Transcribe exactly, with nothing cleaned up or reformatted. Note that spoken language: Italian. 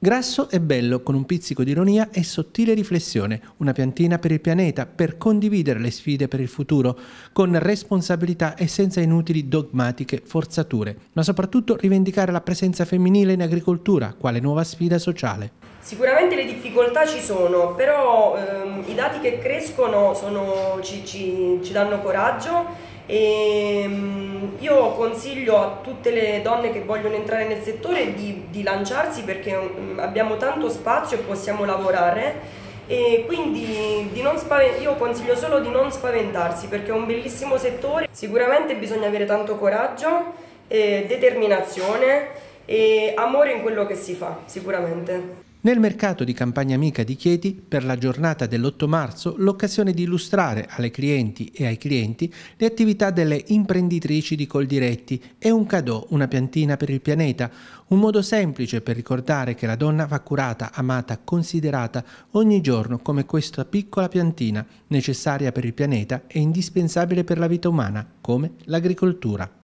Grasso e bello, con un pizzico di ironia e sottile riflessione, una piantina per il pianeta per condividere le sfide per il futuro, con responsabilità e senza inutili dogmatiche forzature, ma soprattutto rivendicare la presenza femminile in agricoltura, quale nuova sfida sociale. Sicuramente le difficoltà ci sono, però ehm, i dati che crescono sono, ci, ci, ci danno coraggio. E io consiglio a tutte le donne che vogliono entrare nel settore di, di lanciarsi, perché abbiamo tanto spazio e possiamo lavorare, e quindi di non spaven- io consiglio solo di non spaventarsi, perché è un bellissimo settore. Sicuramente bisogna avere tanto coraggio, eh, determinazione e amore in quello che si fa, sicuramente. Nel mercato di Campagna Amica di Chieti, per la giornata dell'otto marzo, l'occasione di illustrare alle clienti e ai clienti le attività delle imprenditrici di Coldiretti e un cadeau, una piantina per il pianeta, un modo semplice per ricordare che la donna va curata, amata, considerata ogni giorno come questa piccola piantina, necessaria per il pianeta e indispensabile per la vita umana, come l'agricoltura.